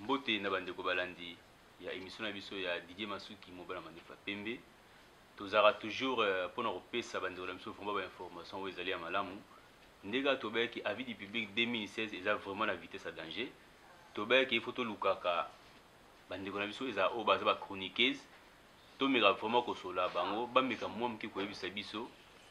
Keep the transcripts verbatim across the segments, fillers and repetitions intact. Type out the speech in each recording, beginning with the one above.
mbote na bandeko balandi ya émission na biso ya Didier Masuki mobala mandefa pembe tozara toujours pour na kopesa bandeko na biso fomba ba information oyo ezali ya malamu ndega tobeki avis du public deux mille seize eza vraiment na vitesse à danger tobeki il faut to lukaka bandeko na biso eza o baza ba chroniqueuse to meka vraiment ko sola bango ba meka mwa mki ko yebisa biso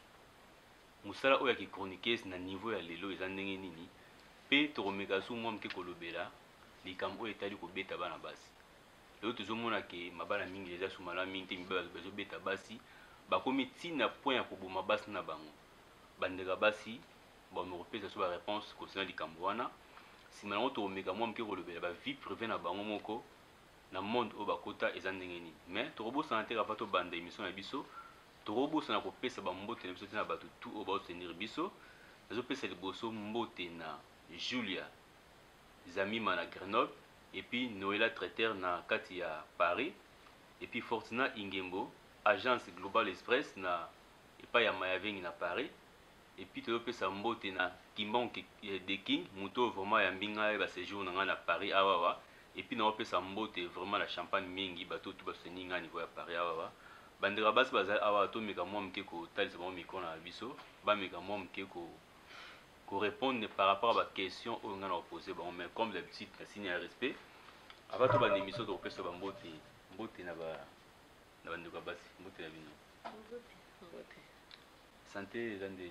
musala oyo ki chroniqueuse na niveau ya lelo eza ndenge nini pe to meka su mwa mki ko lobela likambo etali ko beta bana basi lelo tozomona ke mabala mingi eza sumala mingi te mibala bezo beta basi bakomi tina point ya koboma basi na bango bandeka basi bon me repesa so ba réponse concernant likambo wana sima nango tomeka mwa mke kolobela ba vie privée na bango moko na monde oyo bakota eza ndenge nini mais tokobosana te kapa tobanda émission na biso tokobosana kopesa bambote na biso te na bato tout oyo baotenir biso nazopesa liboso mbote na Julia Zamima na Grenoble et puis Noëlla Traiteur na kati ya Paris et puis Fortuna Ingembo agence Global Express na epai ya Mayavengi na Paris et puis tozopesa mbote na Kimbonke de King muto vraiment ya mbinga ba séjour na nga na Paris awawa et puis naopesa mbote vraiment la champagne mingi bato tout baseni nga niveau ya Paris awawa bandera basi bazali awa to meka mwa mke ko talisa ba micro na biso ba meka mwa mke ko ko répondre par rapport à la question au nga na poser bon mais comme d'habitude na signe ya respect avant to ba émission to opesa ba mbote mbote na ba na bandeko basi mbote na bino Mbote, mbote. santé zande.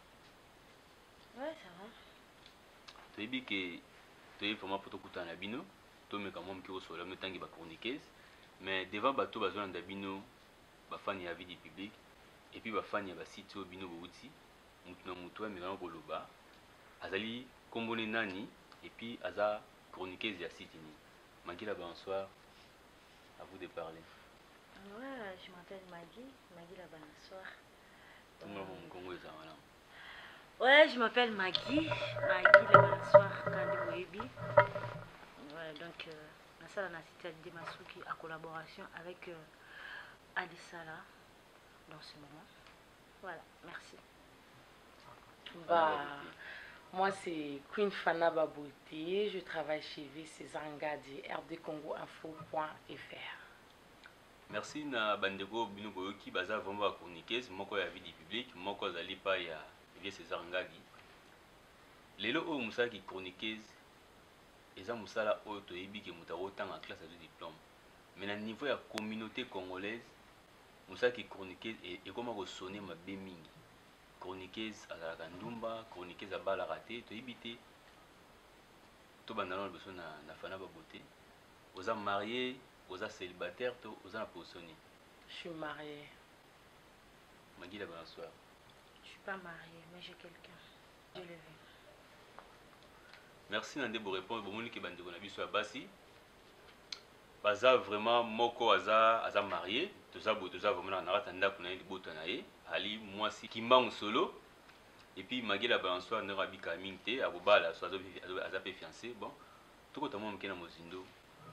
Ouais, ça va. Tu dis que tu es vraiment pour tout na bino, tu me quand même que au sol, me tangi ba chroniqueuse, mais devant bateau bazon na bino, ba fan ya vie du public et puis ba fan ya ba site au bino bouti, mutu na mutu mais na koloba, azali kombone nani et puis aza chroniqueuse ya site ni. Magila bonsoir. À vous de parler. Ouais, je m'appelle Maggie, Maggie la bonsoir. Ouais, je m'appelle Maggie, Maggie la bonsoir, Kandi Moebi. Ouais, donc, euh, la salle a cité Didier Masuki en collaboration avec euh, Alisala dans ce moment. Voilà, merci. Bah, moi c'est Queen Fana Babouti, je travaille chez V C Zangadi, R D Congo Info point F R. Merci na bandeko bino boyoki baza vraiment ba chroniqueuse moko ya vie du public moko azali pa ya V C Zangadi. Lelo o musala ki chroniqueuse eza musala oyo toyebi ke muta otanga classe de diplôme. Mais na niveau ya communauté congolaise musala ki chroniqueuse e koma ko sonner mabe mingi. Chroniqueuse azalaka ndumba, chroniqueuse abala raté, toyebi te to bandana beso na na Fana Babouti. Oza marié, oza célibataire, to oza na posoni. Je suis mariée. Magila bonsoir. Je suis pas mariée, mais j'ai quelqu'un. Je le veux. Merci Nande pour répondre. Bon, monique bandeko na biso ya basi. Baza vraiment moko aza aza marié. Toza bo toza vraiment na rata ndako na ye liboto na ye. Ali mwasi Kimbangu solo. Et puis Magila bonsoir ne rabi kaminte abobala so aza pe fiancé. Bon, tout comme moi mkena mozindo.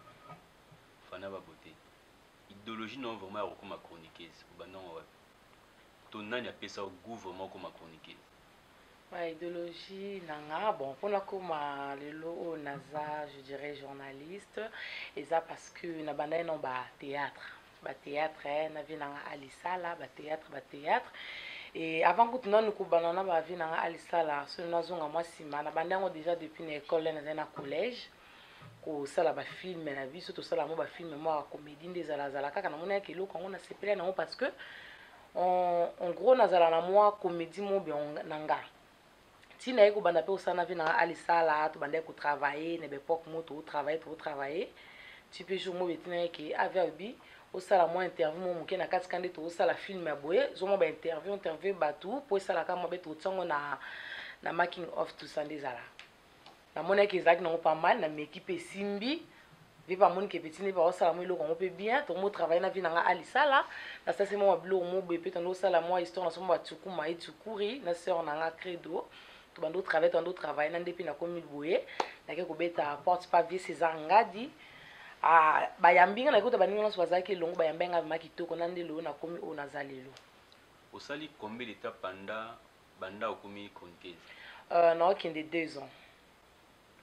Fana Babouti. Idéologie non vraiment comme chroniqueuse. Bandon ouais. Ton nani a pesa au goût vraiment comme chroniqueuse. Ouais, idéologie nanga bon pour la comme lelo naza je dirais journaliste et ça parce que na banda non ba théâtre ba théâtre na vi nanga alisala ba théâtre ba théâtre et avant que tu nous banana ba vi nanga alisala so na zonga moi sima na banda ngo déjà depuis na école na na collège ko sala ba film na biso to sala mo ba film mo comédie ndezala zala kaka na mona ke loko ngo na sepela na parce que en en gros nazala na moi comédie mo be nanga tina eko banda pe osana vi na alisala to banda ko travailler na l'époque mo to travailler to travailler tu peux jour mo betina ke averbi osala mo interview mo muke na kati kande to osala film ya boye zo mo ba interview interview batu po osala ka mo be to tsango na na making of to sandezala na mona ke zaki na pas mal na me équipe simbi vi pa moni ke petini ba osala mo iloko mo pe bien to mo travailler na vi na alisala na ça c'est mo blo mo be pe to osala mo histoire na so mo batuku ma etukuri na sœur na nga credo to bando travailler to bando travailler na ndepi na komi boye na ke ko beta porte papier César Ngadi ah bayambinga na ko to baninga so bazaki longo bayambenga makitoko na ndelo na komi o nazalelo osali combien d'étapes panda banda okomi chroniqueuse euh non qui de deux ans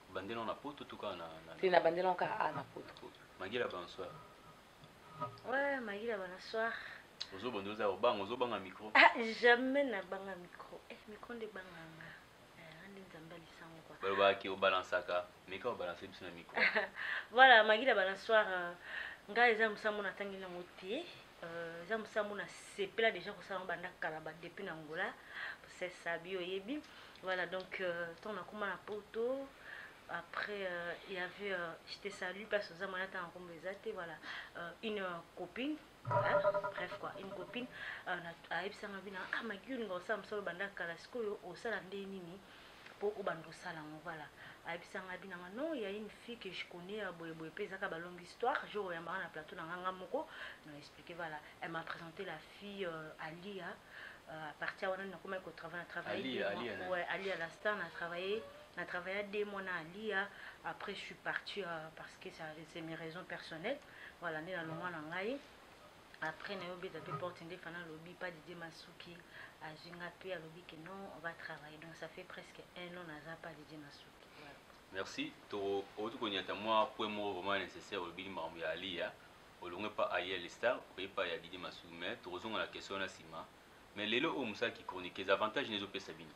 bandela na poto tout cas na c'est na bandela ka a na poto. Magila bonsoir. Ouais, Magila bonsoir. Ozo bondoza obang ozo banga micro. Ah, jamais na banga micro. Eh, micro de banganga. Eh, andi nzambali sango quoi. Baloba ki o balansaka, mais ka o balancer biso na micro. Voilà, Magila bonsoir. Nga eza musamu na tangi na motie. Euh, eza musamu na sepela déjà ko sa banda kalaba depuis na Angola. C'est ça bio yebi. Voilà, donc euh, ton a comment na poto. Après, euh, il y avait, euh, je te salue parce que ça m'a été en conversation, voilà, euh, une euh, copine, hein? Bref quoi, une copine, euh, a epsa ma bina, ah ma gueule, on s'en sort banda kalasko yo, au salandé nini, pour au bando salang, voilà. A epsa ma bina, non, il y a une fille que je connais, à Boye Boye Pesa, qui a une longue histoire, je reviens dans la plateau, dans Nganga Moko, elle m'a expliqué, voilà, elle m'a présenté la fille euh, Alia, euh, à partir de là, comment elle travaille, elle a travaillé, Ali, Ali, ouais, Ali à la star, elle a travaillé. On a travaillé deux mois à Lia. Après, je suis partie euh, parce que c'est mes raisons personnelles. Voilà, on est dans le mois d'Angaï. Après, on a eu des portes de Fana Lobby, pas de Masuki. À Zingapé, à Lobby, que non, on va travailler. Donc, ça fait presque un an, on n'a pas de Masuki. Voilà. Merci. Toro, au tout cas, moi, pour moi, vraiment nécessaire, le bilan marmi à Lia. Au long pas ailleurs les stars, ou pas y a Didier Masuki. Mais, tu as la question à Sima. Mais les lots, on qui chronique les avantages, les opé Sabine.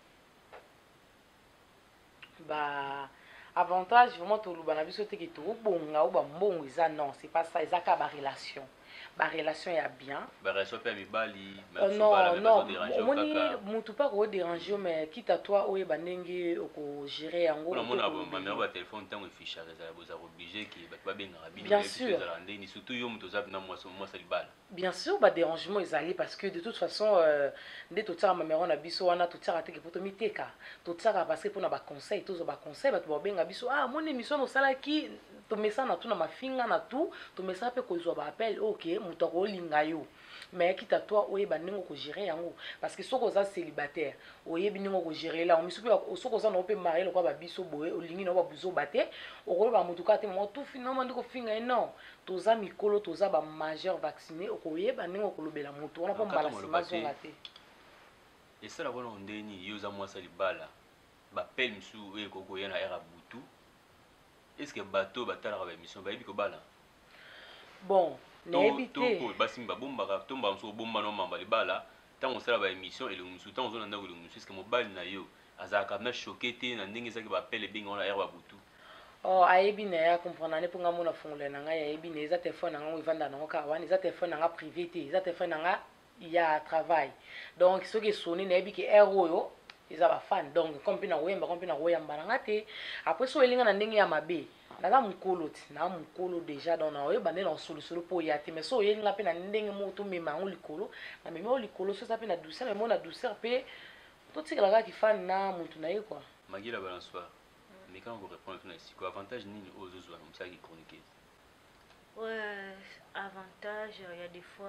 Bah avantage vraiment tout le bana biso te ki to bonga ou ba mbongo eza non c'est pas ça eza ka ba relation ba relation ya bien ba relation pe mibali mais non non moni mutu pas ko déranger mais quitte à toi oye banenge oko gérer yango on mona ba mère ba téléphone tant ficha za boza obligé ki ba ba benga rabine bien sûr ni surtout yo mutu za na moi moi salibal bien sûr ba dérangement ezali parce que de toute façon nde to tsara mamero na biso wana to tsara te ke poto miteka to tsara parce que pona ba conseil to zo ba conseil ba to ba benga biso ah mon émission no sala ki to mesa na tout na mafinga na tout to mesa pe ko zo ba appel OK mutu ko linga yo mais quitte à toi oye baningo ko gérer yango parce que soko za célibataire oye biningo ko gérer là on misu pe soko za no pe marier le kwa ba biso boye olingi no ba buzo baté o ko ba mutu ka te mo tout finalement ndiko finga non toza mikolo toza ba majeur vacciné okoye baningo ko lobela mutu on a pas malassima zonga te et ça la bonne ondeni yoza moi salibala ba pel misu e ko ko yana era butu est-ce que bateau batala ba émission ba yibiko bala bon n'habité basi mbabomba ka tomba mso bomba no mamba libala tant on sala ba émission et le musu tant on zona ndako le musu est-ce que mobali na yo azaka na choqué te na ndenge ça ki ba pele binga on a era butu oh ayebi na ya comprendre ne ponga mona fongole na nga ayebi na eza téléphone na nga ivanda na ka wana eza téléphone na nga privé te eza téléphone na nga ya travail donc ce qui sonne na yebi ki ero yo eza ba fan donc comme pina wemba comme pina woyamba na nga te après so elinga na ndenge ya mabe naza mukolo ti na mukolo déjà donc na oyeba nde na solution po ya te mais so oyelinga pe na ndenge moto mema ngo likolo na mema o likolo so sa pe na douceur mais mo na douceur pe to tikala ka ki fan na mutu na ye quoi Magila bonsoir. Mais quand vous répondez tout ici, quoi avantage ni aux autres comme ça qui chroniquent. Ouais, avantage, il y a des fois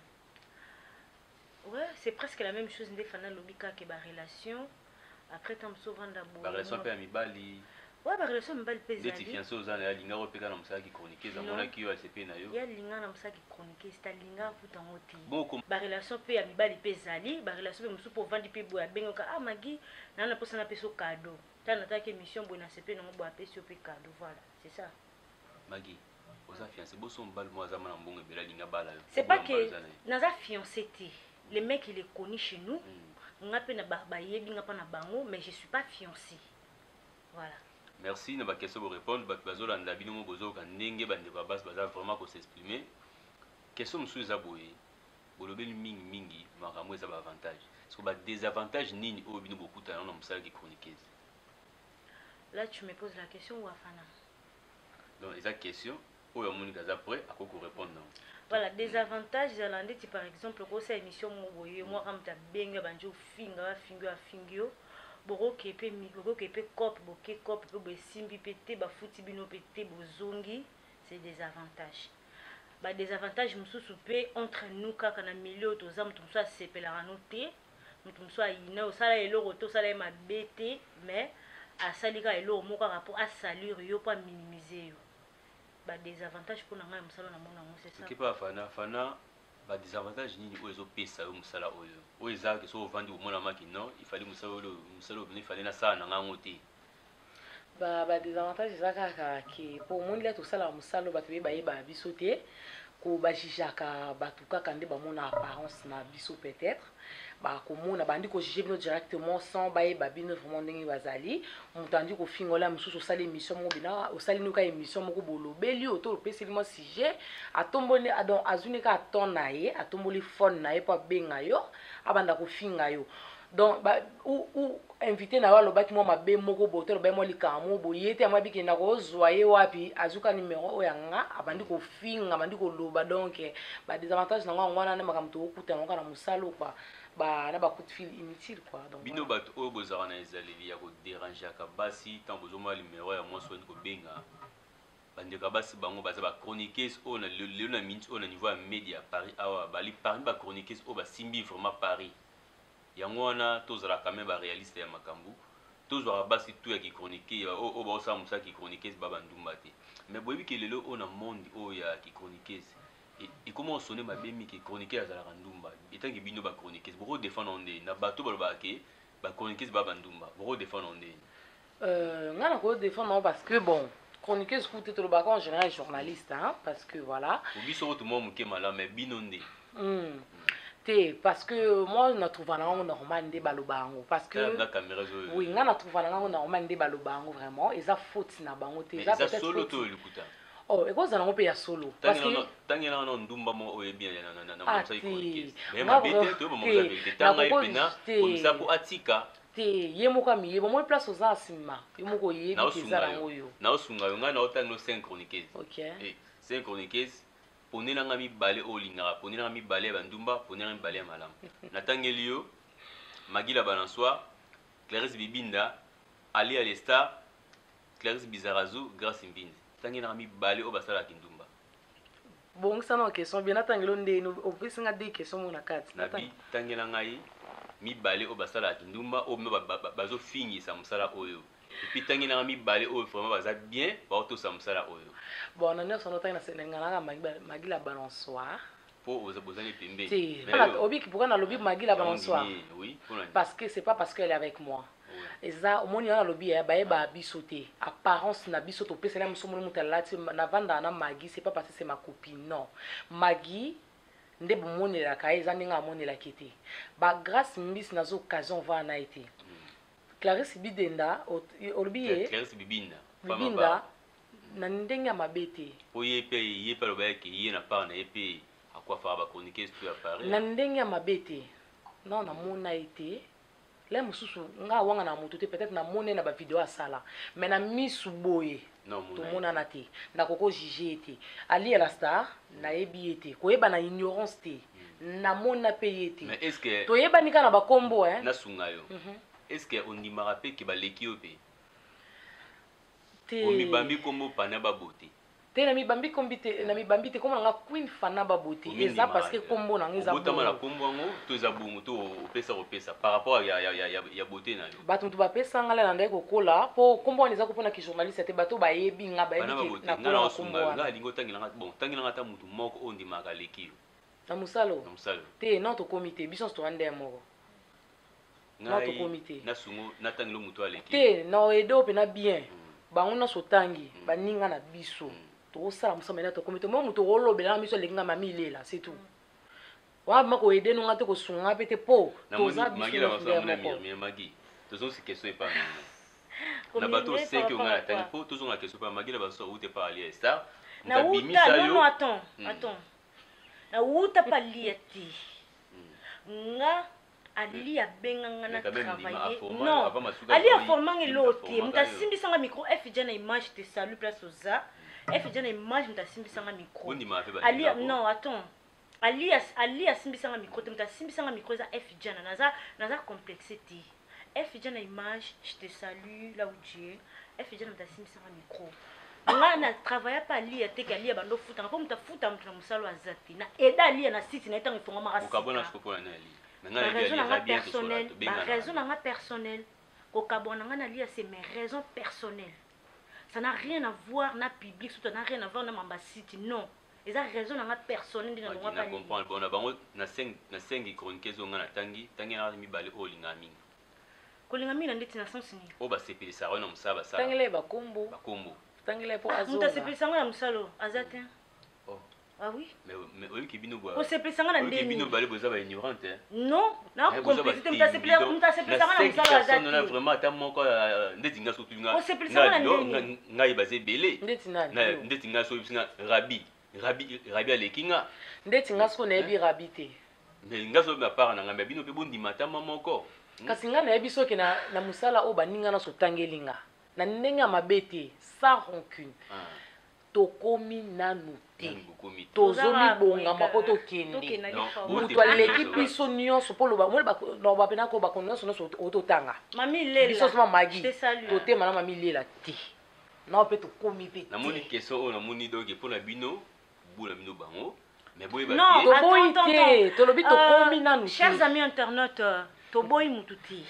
euh... ouais, c'est presque la même chose des fana lobika que ba relation. Après tant souvent d'abord. Ba relation pe amibali. Ouais, ba relation mbali pesa. Des fiancés aux années linga opeka na msaki chroniquer za mona ki yo A C P na yo. Ya linga na msaki chroniquer, c'est linga futa ngoti. Bon comme ba relation pe amibali pesa ali, ba relation pe musu po vandi pe boya bengo ka ah magi na na posa na peso cadeau. Tant na émission bo na A C P na mo bo peso pe cadeau voilà, c'est ça. Magi, aux fiancés bo son bal moi za mana mbongo bela linga bala. C'est pas que naza fiancé té. Les mecs il est connu chez nous. Nga pe na ba ba yebi nga pa na bango mais je suis pas fiancé. Voilà. Merci na ba question pour répondre ba bazola ndabino mo bozo ka ndenge bande ba base baza vraiment ko s'exprimer. Question msou za boye. Bolobeli mingi mingi makambo eza ba avantage. Parce que ba désavantage nini o bino beaucoup ta na msala ki chroniqueuse. Là tu me poses la question ou afana. Donc eza question o ya moni kaza prêt à ko répondre non. Voilà, des avantages zalande ti par exemple ko sa émission mo boye moi comme ta benga banjo finga wa fingo wa fingio. Boko kepe micro kepe cop boke cop pe bo simbi pété ba futi bino pété bozongi, c'est des avantages. Ba des avantages mususu pe entre nous kaka na milieu to zam to so sepela noté, mutu so ina o sala eloko to sala ma bête mais a salika eloko moko rapport à salir yo pas minimiser yo. Ba des avantages pour na ngai musala na mona ngo c'est ça. Qui pas fana fana ba désavantage nini oyo pesa yo musala oyo oyo za ke so vandi omona maki non il fallait musala oyo musala oyo il fallait na ça na ngango te ba ba désavantage eza kaka ke po omoni le tosala mosala bato be bayeba biso te ko bajijaka bato kaka nde bamona apparence na biso peut-être bakomona bandi kojuge bino directement sans bayeba bino vraiment ndenge bazali moto andi kofingola mosusu osala émission moko bina osali nuka émission moko bolobeli oto opeseli mwa sujet atomboli donc azwi nika aton na ye atomboli phone na ye mpo abenga yo abanda kofinga yo donc ba ou ou invité na yo alobaki mwa mabe moko boye to alobai mwa likambo moko boye ye te yango abikenda kozwa ye wapi azuka numero oyo yanga abandi kofinga abandi koloba donc badésavantage nango yango wana nde makambo tokokuta yango kaka na mosala kwa ba na ba coup de fil inutile quoi donc bino bato oyo bozala na ezaleli ya koderangeaka basi ntango bozomona numero ya mwasi wani kobenga bandeka basi bango baza bachroniqueuse oyo lelo na minute oyo na niveau ya média ya Paris awa bali parmi bachroniqueuse oyo basimbi vraiment Paris yango wana tozalaka me baréaliste ya makambo tozwaka basi tu ya kichronique oyo baosala mosala ya kichroniqueuse babandumba te mais boyebi ke lelo oyo na monde oyo ya kichroniqueuse ekoma osone mabe miki chroniqueuse azalaka ndumba etangi bino bachroniqueuse boko défendre nde na bato balobaka ke bachroniqueuse babandumba boko défendre nde nga na ko défendre parce que bon chroniqueuse kutu tolobaka en général journaliste hein parce que voilà obiso ko tumo muke mala mais bino nde mm. te parce que moi na trouva nango normal nde balobango parce que la caméra zo oui nga na trouva nango normal nde balobango vraiment eza faute na bango te eza peut-être solo to likuta oh ekozala nango mpe ya solo parce que tangela na ndumba mo oyebi na na na ah, mosai chroniqueuse mais mabete to mo moza vérité tanga epena komisa po atika te ye moko amiyeba moi place oza asima ye moko oyebi eza nango yo na osunga yo nga na otanga cinq chroniqueuse ok eh cinq chroniqueuse pone nanga mibale olingaka pone nanga mibale ya bandumba pone nanga mibale ya malamu natangeli yo Magila Balançoire Clarisse Bibinda Ali Alestar Clarisse Bizarazu Grace Mbinzi tangi na mibale o basala kindumba bon ça non question bien atangelo nde no opesi nga de question mona kati nabi tangi na ngai mibale o basala kindumba o bazo fingisa musala oyo et puis tangi na mibale o vraiment baza bien ba auto sa musala oyo bon na nyoso no tangi na senenga na Magila Balançoire po oza bozali pembe mais obi pourquoi na lobi Magila Balançoire oui parce que c'est pas parce qu'elle est avec moi eza omoni na lobi ya baeba biso te apparence na biso to pesa na musomoni mutalati na vanda na Magi c'est pas parce que c'est ma copine non Magi nde bomonela ka eza ninga amonela kete ba Grace Mbisi nazo occasion va na été Clarisse Bidenda olobi ye Clarisse Bibinda Bibinda na ndenge mabete oye pe ye pe loba ke ye na part na epe akwa fa ba chroniqueuse tu à Paris na ndenge mabete non na mona été là mususu nga wanga na moto te peut-être na mone na ba vidéo asala mais na misu boye non to mona na te na koko juger te Ali la star na yebi ete ko yeba na ignorance te na mona paye te mais est-ce que to yeba nika na ba kombo hein na sunga yo est-ce que on dit marape ke ba leki yo pe te o mi bambi kombo pana ba beauté te na mi bambi kombi te na mi bambi te kombo nga Queen Fana ba beauté eza parce que kombo na ngeza bo tama na kombo ngo to za bongo to opesa opesa par rapport ya ya ya ya beauté na yo bato mutu bapesa nga lela ndai kokola po kombo wana eza kopona ki journaliste te bato bayebi nga bayebi na kola kombo wana nga lingo tangi nga bon tangi nga ta mutu moko ondi maka leki yo na musalo na musalo te non to comité biso to ande moko non to comité na sungo na tangi lo mutu aleki te na edo pe na bien bango na sotangi baninga na biso to sala musama to comité mo mutu olobela na biso lenga mami lela c'est tout wa mako ede no ngate ko sunga pete po to za biso na Mimi Magi to zo si question pas na bato c'est que on a tani po to zo na question pas Magila Balançoire ou te pas Ali Star na uta non non attends attends na uta pa lieti nga Ali a benganga na travailler non Ali a formé l'autre muta simbisanga micro F jana image te salut place oza F jana image muta simbisanga micro Ali non attends Ali a Ali a simbisanga micro te muta simbisanga micro za F jana naza naza complexité F jana image je te salue là où tu es F jana muta simbisanga micro nga na travailler pas Ali te ka Ali bando futa ko muta futa muta musalo azati na eda Ali na site na tangi fonga mara ukabona sikopo na Ali ma raison nanga personnelle ma raison nanga personnelle kokabona nga na lia c'est mes raisons personnelles ça n'a rien à voir na public ça n'a rien à voir na mambasiti non et ça raison nanga personnelle ndina ngo pas comprendre bon na bango na cinq na cinq chroniqueuse nga na tangi tangi na mi bale olinga mingi kolinga mina ndeti na sens ni o basepelisa yango na mosala basala tangele bakombo bakombo tangele po mutu azonga asepelisa ngo na mosalo aza te ah oui mais oyoki bino bwa osepelisa ngo na oyoki bino ndeni bale boza baignorante non nakomplicité mutu asepelisa ngo na mosalo aza te vraiment ata moko ndeti nga soki osepelisa ngo na ndeni ngai baza ebele ndeti nani ndeti nga so bisinga rabi rabi rabi aleki nga ndeti nga siko nayebi rabi te mais nga so na part na nga mais bino pe bondima ata moko kasi nga nayebi soki na na mosala oyo baninga na sotangeli nga na ndenge ya mabe te sans rancune tokomi nanu te tozomibongama mpo tokende moto aleki biso nyonso mpo loba pena ko bakono nyonso nyonso ototanga biso soma magi totema na mami lela te nao mpe tokomi mpe te namoni question oyo namoni donke mpo na bino bula bino bango mais boyeba non toboyi te tolobi tokomi nanu te chers amis internautes toboyi mutu te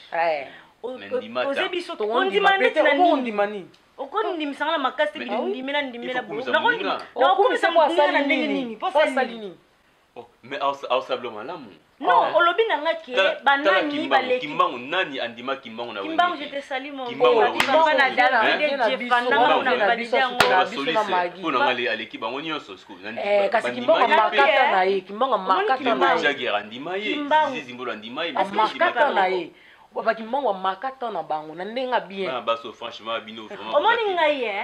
oze biso ondima ndeti na nini okondimisanga na makasi te bilindimela ndimela okomisa po asali nini po asali nini mais ausablo malamu non olobi na nga ke banani baleki kimbangu nani andima kimbangu na kimbangu je te salue mon papa na David Jefana na balidi yango pour na ngale aleki bango nyonso sku kasi kimbangu makata na ye kimbangu makata na ye jagi andima ye zizimbolo andima ye makata na ye baki mangwa makata na bango na ndenga bien na baso franchement bino vraiment omoni ngai eh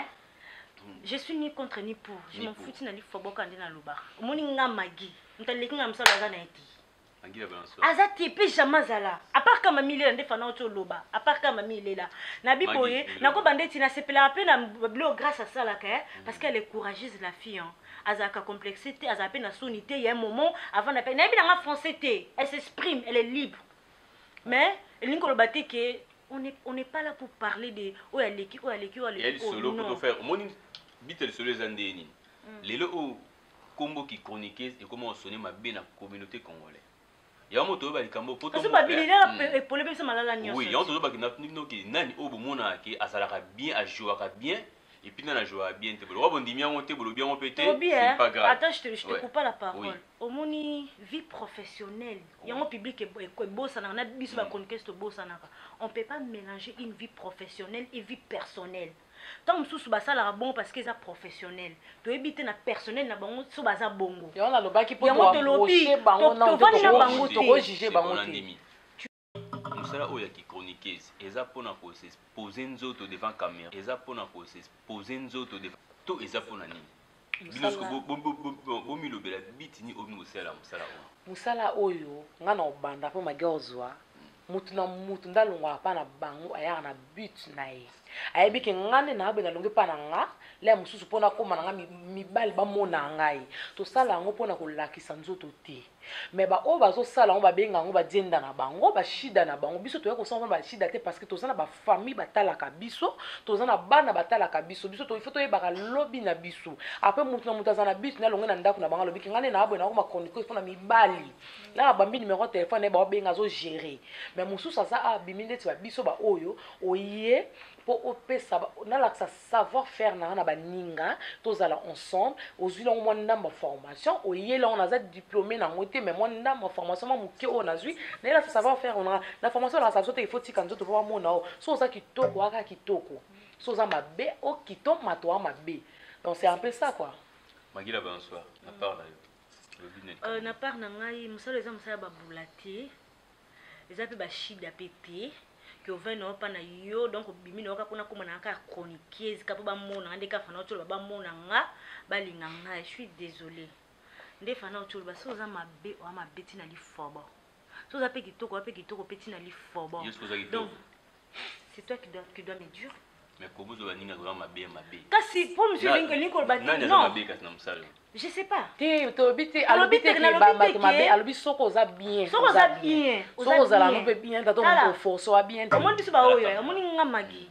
je suis ni contre ni pour je m'en fous na li foboka ndina loba omoni nga magi ntaleki nga msala za na eti angila balanso aza tipe jamazala à part kama milela ndefana oto loba à part kama milela na biboye nako bandeti na sepela pe na blo grâce à ça là parce qu'elle est courageuse la fille hein azaka complexité azapé na sonité il y a un moment avant na pe na bi na français té elle s'exprime elle est libre mais que on n'est on n'est pas là pour parler de oh elle est qui oh elle est qui oh elle est solo pour faire moni bitel solo zandeni lelo o kombo qui chroniqueuse et comment sonner ma bien la communauté congolaise ya moto ba likambo poto parce que babilila e polebe ça malala nyonso oui ya moto ba kina noki nani o bomona ki asalaka bien a jouera bien et puis na joie bien te bolo bondimi yango te bolo bien pété c'est pas grave attends je te je te coupe pas la parole au moni vie professionnelle yango public e bossa na biso ba conquête bossa na on peut pas mélanger une vie professionnelle et vie personnelle tant mususu basala bon parce que ça professionnel to ebite na personnel na bango so baza bongo yo na lobaki po to approcher bango na bango to juger bango te musala oyo ki chroniqueuse eza pona ko se poser nzoto devant caméra eza pona ko se poser nzoto devant to eza pona nini binosco bo mi lobela bitini omi musala musala oyo musala oyo ngana obanda po magozwa mutu na mutu ndalongwa pa na bango aya na but na ye ayebi ke ngane na abe na longe pa na nga le mususu pona koma na nga mibali bamona ngai to sala ngo pona ko lakisa nzoto te mais ba o bazo sala ngo ba benga ngo ba dienda na bango ba shida na bango biso to yako sala ba shida te parce que to zana ba famille batalaka biso to zana bana batalaka biso biso to il faut to yebaka lobby na biso après mutu na mutu zana biso na longe na ndako na bango lobby ke ngane na abe na ko ma chronique pona mibali la ba mbi numéro téléphone e ba benga zo gérer mais mususu sa a biminde ti ba biso ba oyo oye pour opesa na la savoir faire na na baninga tozala ensemble ozula mo ndamba formation oyela on a za diplômé na ngote mais mo ndamba formation mo muke on a zui na la savoir faire on a la formation la savoir il faut tika nzoto po mona o so za kitoko aka kitoko so za mabe o kito mato mabe donc c'est un peu ça quoi magila bonsoir na part là euh na part na ngai musalo eza musala babulati eza pe ba shida pété que vingt non pas na yo donc bimi no ka kuna kuma na ka chroniqueuse ka ba mona ande ka fana otolo ba mona nga ba linga nga je suis désolé nde fana otolo ba so za mabe o mabe tina li fobo so za pe kitoko pe kitoko pe tina li fobo donc c'est toi qui dois qui dois me dire mais comment zo ba ninga zo mabe mabe kasi pour monsieur Linko ba non je sais pas te to bité alobité ke ba bato mabe alobi soko za bien soko za bien soko za la no pe bien tato mo force wa bien comment biso ba oyo omoni nga magi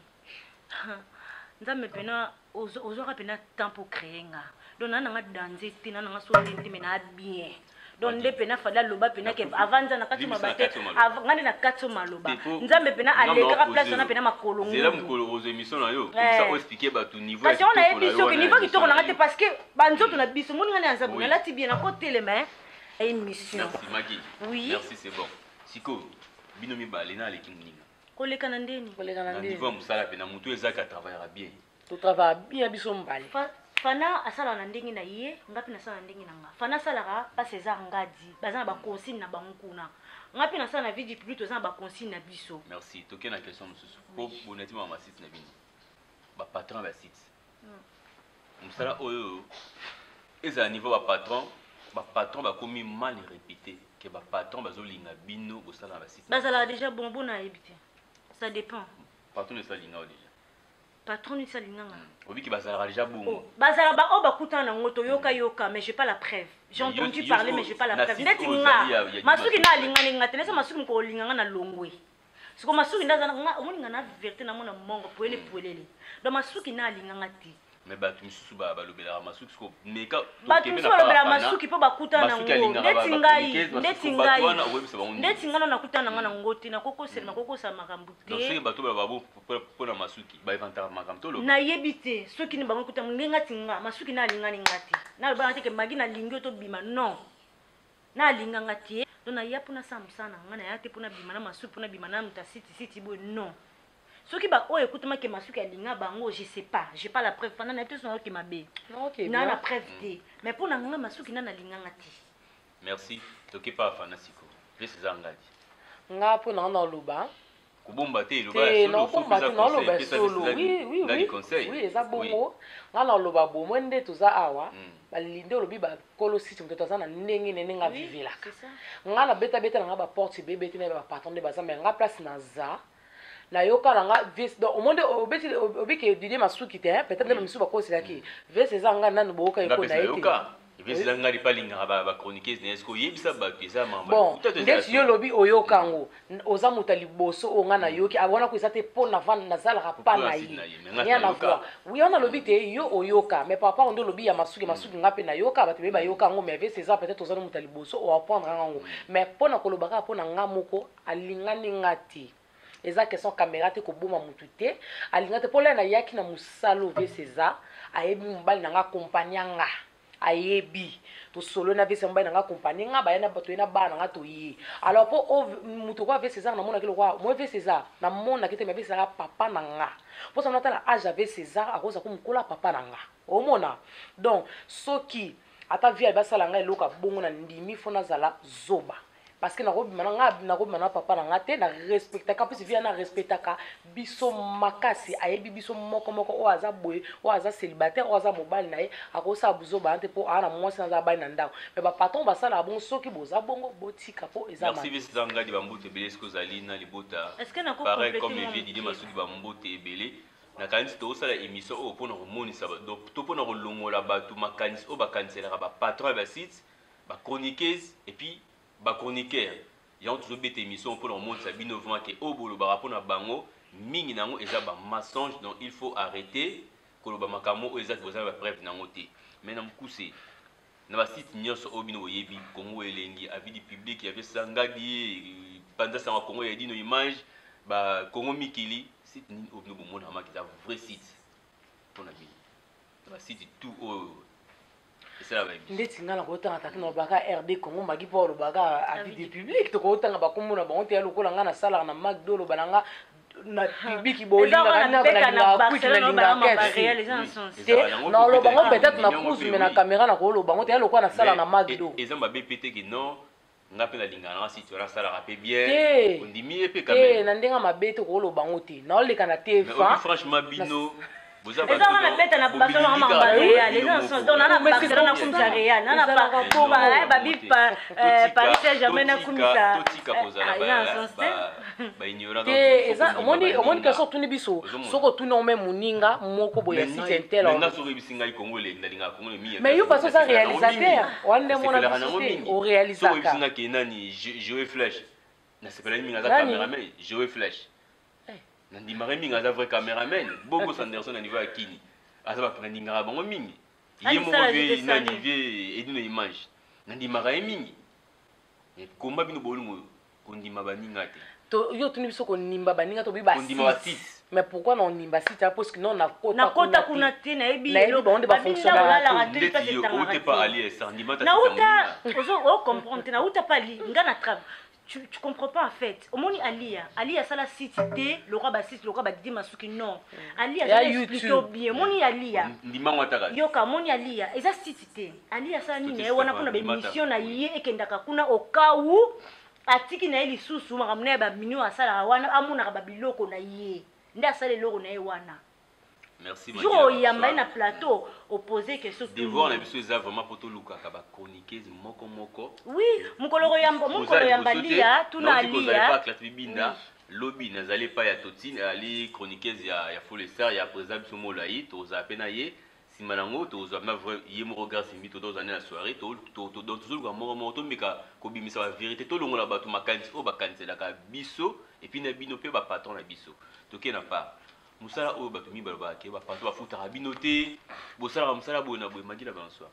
nzambe pena ozo ka pena temps pour créer nga donc na nga danser te na nga so te mais na bien donc nde pena fala loba pena ke avanza na kati mabate ngani na kati maloba nzambe pena aleka place na pena makolo c'est là mukolo aux émissions na yo comme ça on expliquer ba tout niveau parce on a émission que niveau qui tourne na ngate parce que banzoto na biso moni ngani anza bona lati bien na côté les mains émission merci Magui oui merci c'est bon siko bino mi balena le kinga koleka na ndeni koleka na na ndeni niveau musala pe na mutu ezaka travaillera bien to travaille bien biso mbali Fana asala na ndenge na ye ngapi na sala na ndenge na nga Fana salaka pa César ngadi baza na ba consigne na bankuna ngapi na sala na vie du public to za ba consigne na biso. Merci. Toke na question mususu po honnêtement ma site na bino ba patron ba site musala oyo eza niveau ba patron ba patron ba komi mal répété que ba patron bazolinga bino bosala ba site bazala déjà bon bon na ebité ça dépend patron ça linga déjà patron ni ça linga obi ki bazala déjà bon bazala ba o bakuta na ngoto yoka yoka mais j'ai pas la preuve j'ai entendu parler mais j'ai pas la preuve neti nga masuki na linga linga tenesa masuki ko linga na longwe siko masuki ndaza nga omuninga na vérité na mona mongo poele poelele do masuki na linga ngati mais ba tumisusu ba balobela masuki siko meka ba tumisusu balobela masuki po bakuta na ngo neti ngai neti ngai neti ngana nakuta na ngana ngoti na koko sel na koko sa makambu te donc c'est bato ba babo po na masuki ba inventara makamto lo na yebite soki ni bango kuta ngenga tinga masuki na linga ni ngati na ba ngati ke magi na lingi to bima non na linga ngati donc na yapu na samsana ngana yate pona bima na masuki pona bima na mta siti siti bo non. Ce qui va écoute-moi que ma souki a linga bango, je sais pas, j'ai pas la preuve. Pendant la tout son qui m'a bé. OK. Na la preuve té. Mais pour na nga ma souki na na linga ngati. Merci. Toki pa fana siko. Je sais ngadi. Nga po na na loba. Kubomba te loba solo. Non bomba te na loba solo. Oui, oui, oui. Oui, eza bongo. Nga na loba bo mwende toza awa. Balinde lobi ba kolo site mto toza na ndenge nene nga vivela. C'est ça. Nga na beta beta nga ba porte bébé te na ba patron de baza mais nga place na za. Na yoka nga vis do omonde obeti obiki Didier Masuki te peut-être même misu ba ko silaki vis eza nga nanu boka yeko na ete vis eza nga lipa linga ba ba chroniqueuse ne esko yebisa ba pesa mamba bon ndeti yo lobi oyoka ngo oza muta liboso o nga na yoki abona ko isate po na van na zala pa na yi ya na voix oui on a lobi te yo oyoka mais papa on do lobi ya Masuki Masuki nga pe na yoka ba te ba yoka ngo mais vis eza peut-être oza muta liboso o apprendre ngo mais po na kolobaka po na nga moko alingani ngati eza question caméra te ko boma mutu te alinga te pola na yaki na musalo ve César ayebi mbali na nga compagnie nga ayebi to solo na ve mbali na nga compagnie nga ba na bato na ba na nga to yi alors po mutu ko ve César na mona ke lo kwa mo ve César na mona ke te me ve César papa na nga po sa nata la age ve César akoza ko mukola papa na nga o mona donc soki ata via ba sala nga eloka bongo na ndimi fona zala zoba parce que na robi mananga na robi mananga papa na ngate na respecta ka pesi via na respecta ka biso makasi ayebi biso moko moko o aza boye o aza célibataire o aza mobile na ye akosa buzo ba ante po ana mwasi na za ba na ndao mais ba patron ba sala bon soki boza bongo botika po eza ma merci visa ngadi ba mbote belé esko zali na libota est-ce que na ko pareil comme vie Didier Masuki ba mbote ebelé na kanisi to sala émission o pona ko monisa ba donc to pona ko longola ba tu makanisi o ba kanisela ba patron ba site ba chroniqueuse et puis ba chroniqueur yant toujours bête émission pour le monde ça binovement que au bolo ba rapport na bango mingi nango eza ba mensonge donc il faut arrêter ko lo ba makamo o eza boza ba preuve nango te mais na mukuse na ba site nyonso obino yebi Congo elengi avis du public y avait sangadi pendant ça Congo ya dit no image ba Congo mikili site ni obino bo mona ma ki vrai site pour na bi ba site tout au ndeti ngana ko tanga takina baka R D Congo magi po lo baka avis du public to ko tanga bakumu na bango te lokola ngana sala na McDo lo balanga na public bo linga na na Barcelona na linga non lo bango peut-être na cruise mais na caméra na ko lo bango te lokola na sala na McDo ezamba B P T que non ngape na linga na si tu ra sala rapé bien ondimi e pe caméra eh na ndenga mabeto ko lo bango te na oleka na T F un franchement bino les gens na bête na Barcelone na Réal les gens sont dans na Barcelone na kumisa Réal na na pas ba ba bi Paris Saint-Germain na kumisa totika kozala ba ba ignorant eh eza omoni omoni que so tuni biso soko tuni o même muninga moko boya site intel on na so bisinga Congo le ndalinga Congo le mi mais yo parce ça réalisateur wande mona au réalisateur so bisinga ke nani Joe Flash na sepela mi ngaza cameraman Joe Flash nandimare mingi aza vrai cameraman bongo Sanderson na niveau ya kini aza ba prendinga bango mingi ye mo ve na niveau edino image nandimare mingi et komba bino bolungo kondima baninga te to yo tuni biso konimba baninga to biba six mais pourquoi non nimba six parce que non na kota na kota kuna te na ebi lo bonde ba fonctionnaire la te pas aller sans ndima ta na uta ozo o comprendre na uta pas li ngana trap Tu, tu comprends pas en fait. Au moins Alia, Alia ça la cité, le roi Bassis, le roi Badidi Masuki non. Alia ça explique bien. Moni Alia. Yoka moni Alia, eza cité. Alia ça ni ne wana kuna be mission na yé et kendaka kuna au cas où atiki na eli susu makamuna ba minu asala wana amuna ba biloko na yé. Nda sala loko na wana. Merci Magie. Jo yamba na plateau opposé que ce devoir na biso eza vraiment poto luka ka ba chroniqueuse moko moko. Oui, mukolo yamba mukolo yamba lia tuna lia. Pas classe bibinda lobby nazali pa ya totine ali chroniqueuse ya ya Folestar ya président biso molai to za pena ye simanango to za ma vrai ye mo regard simbi to dans la soirée to to to donc toujours moko moko to meka ko bimisa la vérité to longola bato makanti o bakanti la ka biso et puis na bino pe ba patron na biso to ke na pas musala oyo bato mibale bake bapato bafutaka bino te bosalaka mosala boye na boye magi na bansoir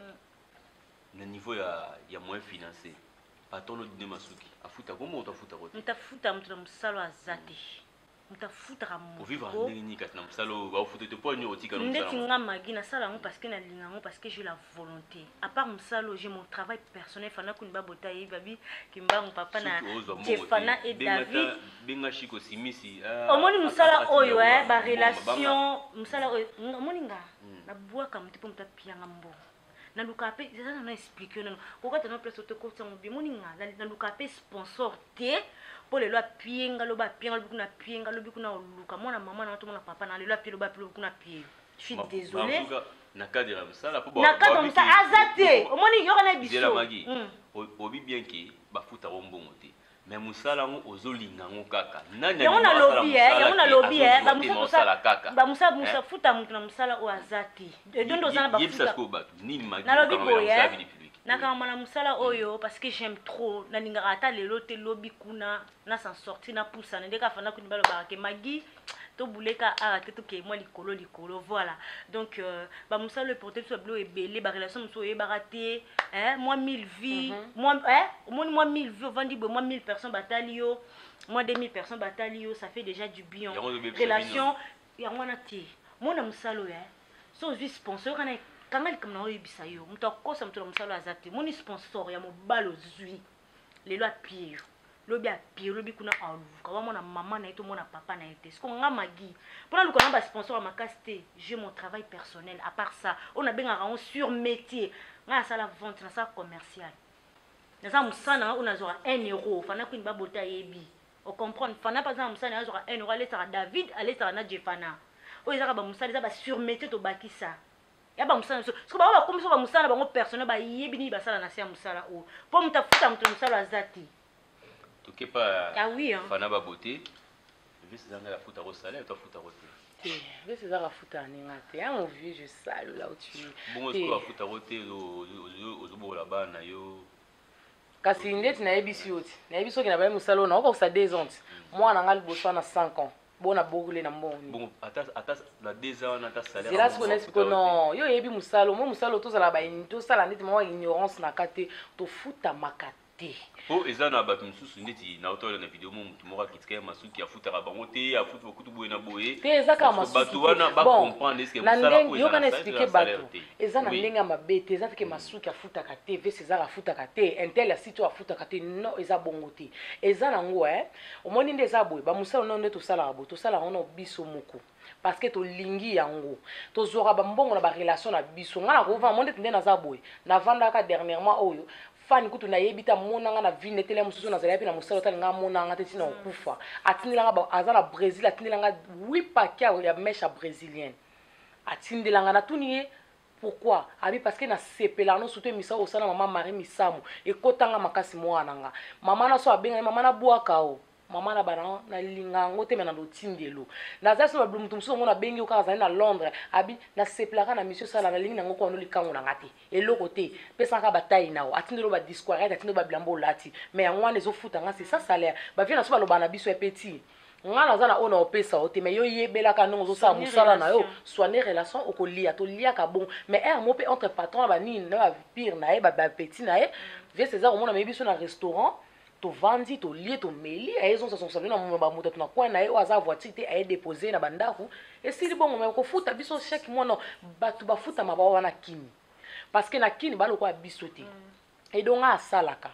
na niveau ya, ya moyen financier patron odine masuki afuta komo moto afuta kote mtafuta mtu na msalo azate mtafutaka mo vivre ndenge nini kasi na mosalo bafuta te po nyo otika na mosala ndeti nga magi na sala ngo parce que na linga ngo parce que j'ai la volonté à part mosalo j'ai mon travail personnel fana kuni babota ye babi kimbangu papa na Jefana et David benga chiko simisi omoni mosala oyo eh ba relation mosala oyo omoni nga na bwaka mtipo mtapianga mbo na lukape ça na expliquer non kokata na place to ko tsango bi moni nga na lukape sponsor te pour les lois pienga lo ba pienga lo kuna pienga lo kuna luka mona mama na mona papa na le lois pienga lo ba pienga kuna pienga je suis désolé na cadre ya msala po na cadre msa azate omoni yo kana biso la magi obi bien ki bafuta bombongo te mais musala ngo ozolinga ngo kaka nani ya na lobby eh ya na lobby eh ba musala kaka ba musala musa futa mtu na musala o azate dondo zana ba futa nini magi na lobby boye na kama na musala oyo parce que j'aime trop na lingaka ata lelo te lobby kuna na s'en sortir na poussa ndeka fana kuni balo ba ke magi to buleka arrêter to ke moi likolo likolo voilà donc euh, ba musala le porter sur blo ebele ba relation muso e baraté hein moi mille vies moi hein moi moi mille vies vendi moi mille personnes batalio moi deux mille personnes batalio ça fait déjà du bien relation ya mwana ti mona musala ya so je sponsor kana kanga likamna oyebisa yo mutu akosa mutu na musala azate moni sponsor ya mobalo zui lelo apie yo lobi apie lobi kuna aluka wa mona mama na eto mona papa na ete siko nga magi pona luka na ba sponsor ya makasté j'ai mon travail personnel à part ça on a benga on sur métier nga sala vente na sa commercial na sa musana on a zora un euro fana kwini ba bota yebi o comprendre fana par exemple musana zora un euro aller sera David aller sera na Jefana o ezaka ba musala za ba sur métier to bakisa ya ba musala so ko ba ba komiso ba musala bango personnel ba yebi ni ba sala na sia musala o po mutafuta mtu musala azati to ke pa ah oui hein fana ba beauté visi zanga la futa ro salaire to futa ro te eh visi zanga futa ni ngate ya mon vieux je salue là où tu bon est-ce que futa ro te o zo bo la bana yo kasi ndeti na yebisi yoti na yebiso ki na ba musala na ko sa deux ans moi na ngal boso na cinq ans bona bogule na mboni bon ata ata la deux ans na ta salaire zela ce connaît que non yo yebi musalo mo musalo to sala ba to sala ndeti mo ignorance na kate to futa makate po ezana ba msusu ndeti na auto na video mo mutu moko kritika masuki afuta ka bango te afuta beaucoup boye na boye te ezaka masuki bato wana ba comprendre est-ce que musala ko yo kana expliquer bato ezana ndenga mabete ezana ke masuki afuta ka te ve César afuta ka te intel asito afuta ka te non eza bongo te ezana ngo eh omoni nde eza boye ba musala non nde to sala bo to sala ono biso moko parce que to lingi yango to zora ba mbongo na ba relation na biso ngana ko va monde tende na za boye na vanda ka dernièrement oyo fani kutu na yebita monanga na ville netele mususu na zala pe na musala talinga monanga te tina okufa atindilanga ba azala Brésil atindilanga huit paquets ya mèche brésilienne atindilanga na tuniye pourquoi abi parce que na sepela no soute misa osana mama Marie Misamu e kotanga makasi mwana nga mama na so abenga mama na bwaka o mama na bana na linga ngote mena ndo tindelo na za so ba mutu muso mona bengi okaza na Londres abi na seplaka na monsieur sala na lingi na ngoko ndo likango na ngati eloko te pesa ka bataille nao atindelo ba discours atindelo ba blambo lati mais yangwana ezo futa nga c'est ça salaire ba vient na so ba loba na biso petit ngana za na ona opesa o te mais yo yebela ka ndongo zo sa musala na yo soigner relation okolia to lia ka bon mais er mo pe entre patron ba nini na pire na e ba petit na e vie César o mona me biso na restaurant to vandi to lié to meli ayezo sa sonsa na mwa muta tuna kwa na yo aza voiture te aye déposer na bandaku et si bon me ko futa biso chaque mois no batu ba futa mabawa na kini parce que na kini ba lokwa biso te et donc a salaka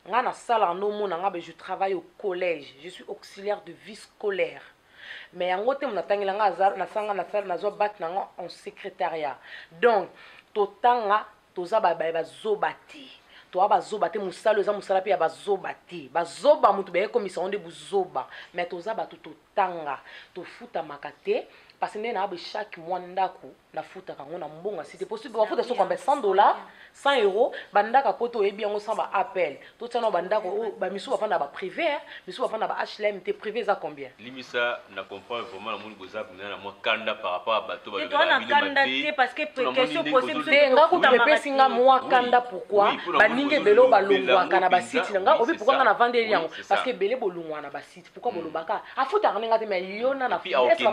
nga na sala no mona nga je travaille au collège, je suis auxiliaire de vie scolaire. Mais yango te mona tangela nga azar na sanga na sala na zo bat na nga en secrétariat. Donc totanga toza ba ba zobati. Toa ba zoba te musalo eza musala pe ya ba zoba te. Ba zoba mutu be komisa onde buzoba. Mais toza ba totanga to futa makate. Parce que na chaque mois ndako na futa kango na mbonga c'était possible ba futa so combien cent dollars cent euros bandaka poto ebi yango sans ba appel tout ça no bandako ba misu ba fanda ba privé misu ba fanda ba H L M te privé za combien limisa na comprendre vraiment la moni boza na mo kanda par rapport à bato ba na kanda te parce que question possible c'est nga ko pepe singa moi kanda pourquoi ba ninge belo ba longwa kana ba site nga obi pourquoi nga na vendre yango parce que belé bolongwa na ba site pourquoi bolobaka a futa nga te mais yona na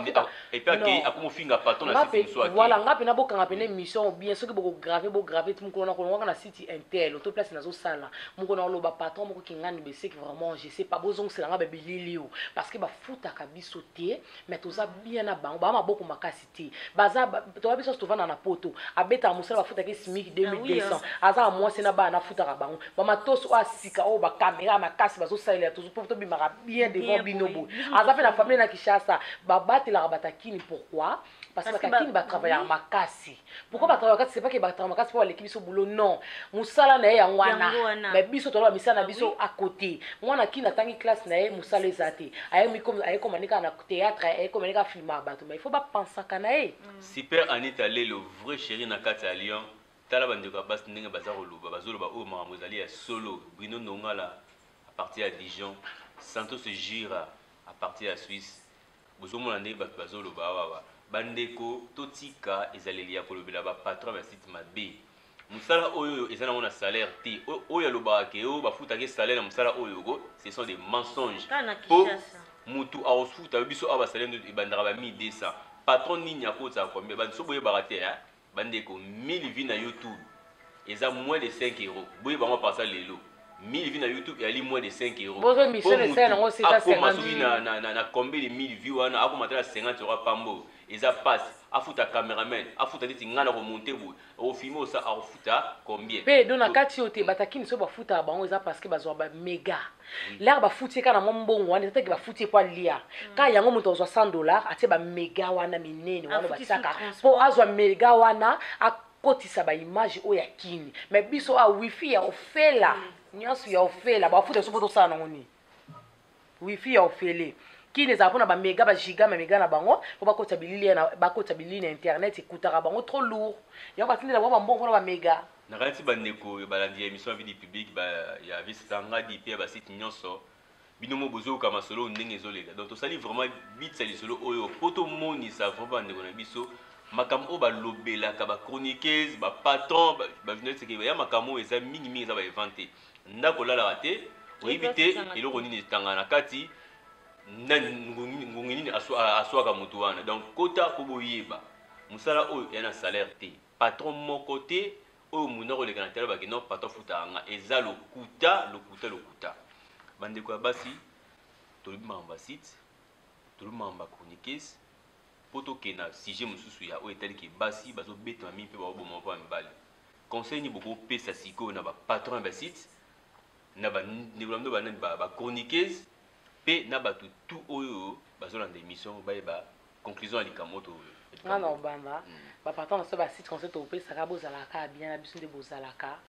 et puis okay akomo finga patron na site so voilà nga pena bokanga pena mission bien ce que boko graver bo graver tout mukona ko nga na site intel auto place nazo sala mukona loba patron moko kingani be c'est vraiment je sais pas bozong c'est nga be bililio parce que ba futa ka bisoté mais toza bien na bango ba maboko makasité baza to ba biso to vana na poto abeta musala ba futa ke smik deux mille deux cents aza moi c'est na ba na futa ka bango ba matos o asika o ba caméra makasi bazo sala to to bimaka bien devant binobo aza pe na famille na Kishasa ba batela batakini pourquoi parce que bakini ba travailler en makasi pourquoi ba travailler c'est pas que ba travailler makasi pour l'équipe so boulot non musala na ya ngwana mais biso to ba misala na biso à côté mwana kina tangi classe na ye musala ezate aye mi comme aye comme anika na théâtre aye comme anika filmer bato mais il faut pas penser kana ye super Anita le le vrai chéri na kati ya Lyon tala bandeko bas ndenge bazaro luba bazolo ba o mama mozali ya solo Bruno Nongala à partir de Dijon Santos Gira à partir de Suisse bozomona ndenge bato bazolo ba wa bandeko totika ezaleli ya kolobela ba patron ba site mabe musala oyo ezana na salaire te oyo loba ke o bafuta ke salaire na musala oyo go ce sont des mensonges po mutu a osuta biso aba salaire de bandara ba mille deux cents patron nini akota combien banso boye barate ya bandeko mille vues na YouTube eza moins de cinq euros boye bango passer lelo mille vues na YouTube et ali moins de cinq euros bozo mission de scène ngo c'est cinquante na na na combien de mille vues wana akomata cinquante euros pambo eza passe afuta cameraman afuta nditi ngana remonter bu au film ça afuta combien pe dona kati yote batakini so bafuta bango eza parce que bazwa ba méga l'air ba futi kana mombongo wana tete ba futi kwa lia ka yango moto azwa cent dollars atie ba méga wana minene wana bataka po azwa méga wana akotisa ba image o ya kini mais biso a wifi ya ofela nyonso ya ofela ba futa so poto sana ngoni wifi ya ofele qui les apprend ba méga ba giga ba méga na bango pour ba kota bilili na ba kota bilili na internet ekutaka bango trop lourd ya ba tindela ba mbongo na ba méga na kati bandeko ba la émission vie public ba ya visanga di pe ba site nyonso binomo bozo kama solo ndenge ezolega donc to sali vraiment bit sali solo oyo poto moni ça vraiment ndeko na biso makamo ba lobela ka ba chroniqueuse ba patron ba journaliste ke ya makamo eza mingi mingi za ba inventé ndako la la raté éviter eloko nini tanga na kati ngungini aswaka mutu wana donc kota ko boyeba musala oyo yana salaire te patron moko te oyo muna ko lekana tela baki non patron futa nga eza lokuta lokuta lokuta bandeko ya basi tolobi mamba site tolobi mamba chroniqueuse poto kena sujet mususu ya oyo etali ke basi bazo beta mami pe ba bomo pa mbali conseil ni boko pesa siko na ba patron ba site na ba ndeko ba ba ba chroniqueuse pe na batu tout oyo bazolanda émission bayeba conclusion ya likamoto nga na obanda ba patron na so ba site conseil to pesa ka bozalaka bien na biso nde bozalaka